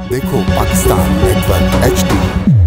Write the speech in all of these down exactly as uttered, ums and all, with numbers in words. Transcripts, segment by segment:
देखो Pakistan network H D.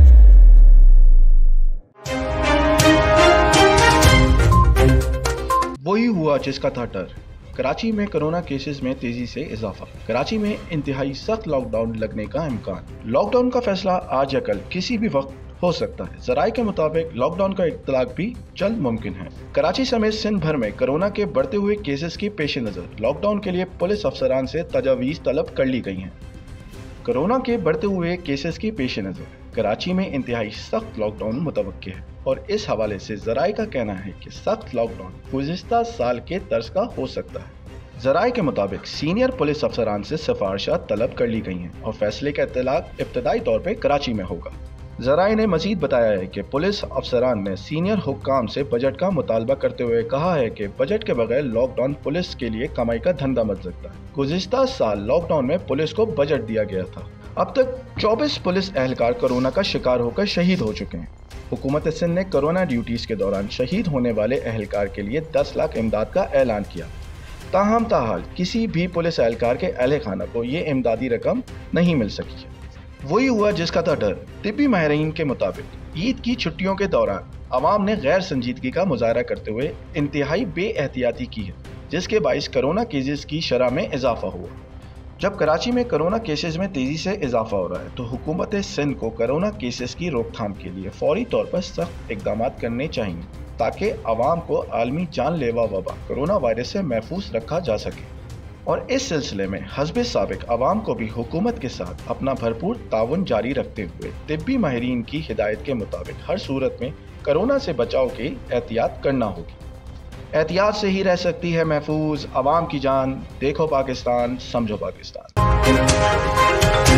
वही हुआ जिसका था डर। कराची में कोरोना केसेस में तेजी से इजाफा। कराची में इंतहाई सख्त लॉकडाउन लगने का इम्कान। लॉकडाउन का फैसला आज या कल किसी भी वक्त हो सकता है। जराये के मुताबिक लॉकडाउन का इत्तलाक भी जल्द मुमकिन है। कराची समेत सिंध भर में कोरोना के बढ़ते हुए केसेस के पेश नजर लॉकडाउन के लिए पुलिस अफसरान से तजावीज तलब कर ली गई हैं। कोरोना के बढ़ते हुए केसेस के पेश नजर कराची में इंतहाई सख्त लॉकडाउन मुतवक्की है और इस हवाले से जराये का कहना है कि सख्त लॉकडाउन गुज़िश्ता साल के तर्ज का हो सकता है। जराये के मुताबिक सीनियर पुलिस अफसरान से सिफारिशात तलब कर ली गई हैं और फैसले का इत्तलाक इब्तदाई तौर पर कराची में होगा। जराये ने मजीद बताया है कि पुलिस अफसरान ने सीनियर हुक्काम से बजट का मुतालबा करते हुए कहा है कि बजट के बगैर लॉकडाउन पुलिस के लिए कमाई का धंधा बन सकता है। गुज़िश्ता साल लॉकडाउन में पुलिस को बजट दिया गया था। अब तक चौबीस पुलिस एहलकार कोरोना का शिकार होकर शहीद हो चुके हैं। हुकूमत सिंध ने कोरोना ड्यूटीज के दौरान शहीद होने वाले एहलकार के लिए दस लाख इमदाद का ऐलान किया। ताहम ताहाल किसी भी पुलिस एहलकार के अहले खाना को ये इमदादी रकम नहीं मिल सकी है। वही हुआ जिसका था डर। तिब्बी माहिरीन के मुताबिक ईद की छुट्टियों के दौरान अवाम ने गैर संजीदगी का मुजाहरा करते हुए इंतहाई बेएहतियाती की है, जिसके बाइस कोरोना केसेस की शरह में इजाफा हुआ। जब कराची में कोरोना केसेस में तेजी से इजाफा हो रहा है तो हुकूमत सिंध को कोरोना केसेस की रोकथाम के लिए फौरी तौर पर सख्त इकदाम करने चाहिए ताकि अवाम को आलमी जानलेवा वबा कोरोना वायरस से महफूज रखा जा सके। और इस सिलसिले में हस्बे साबिक अवाम को भी हुकूमत के साथ अपना भरपूर ताउन जारी रखते हुए तिब्बी माहिरीन की हिदायत के मुताबिक हर सूरत में कोरोना से बचाव की एहतियात करना होगी। एहतियात से ही रह सकती है महफूज अवाम की जान। देखो पाकिस्तान, समझो पाकिस्तान।